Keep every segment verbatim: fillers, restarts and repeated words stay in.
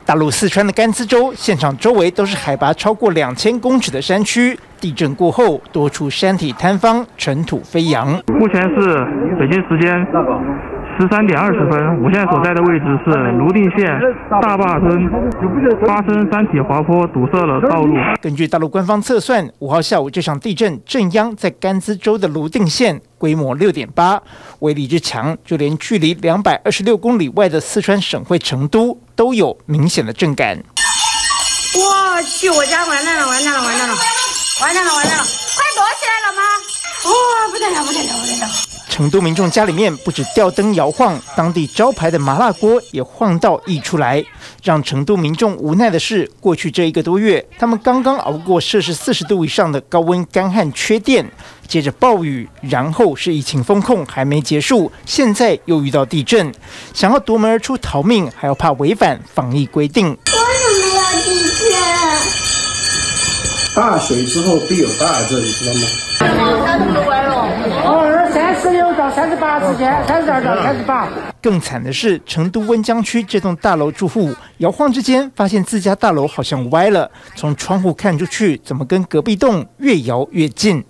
大陆四川的甘孜州现场周围都是海拔超过两千公尺的山区，地震过后，多处山体坍方，尘土飞扬。 目前是北京时间十三点二十分，我现在所在的位置是泸定县大坝村，发生山体滑坡，堵塞了道路。 根据大陆官方测算，五号下午这场地震震央在甘孜州的泸定县，规模六点八，威力之强，就连距离两百二十六公里外的四川省会成都都有明显的震感。 我去，我家完蛋了，完蛋了，完蛋了，完蛋了，完蛋了，快躲起来了吗？哦，不得了，不得了，不得了！ 成都民众家里面不止吊灯摇晃，当地招牌的麻辣锅也晃到溢出来。让成都民众无奈的是，过去这一个多月，他们刚刚熬过摄氏四十度以上的高温干旱缺电，接着暴雨，然后是疫情封控还没结束，现在又遇到地震，想要夺门而出逃命，还要怕违反防疫规定。 为什么要地震？ 大水之后必有大震，知道吗？ 哦，三十六到三十八之间，三十二到三十八。 更惨的是，成都温江区这栋大楼住户摇晃之间，发现自家大楼好像歪了，从窗户看出去，怎么跟隔壁栋越摇越近？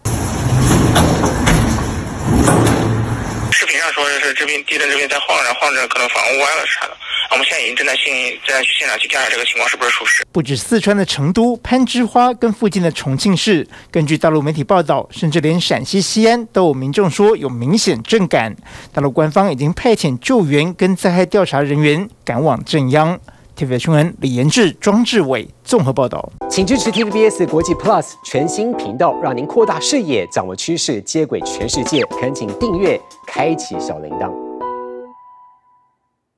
视频上说的是这边地震这边在晃着晃着，可能房屋歪了啥的。我们现在已经正在现正在去现场去调查这个情况是不是属实。 不止四川的成都、攀枝花跟附近的重庆市，根据大陆媒体报道，甚至连陕西西安都有民众说有明显震感。大陆官方已经派遣救援跟灾害调查人员赶往震央。T V B 新闻李延志、庄志伟综合报道。 请支持 T V B S 国际 Plus 全新频道，让您扩大视野，掌握趋势，接轨全世界。恳请订阅，开启小铃铛。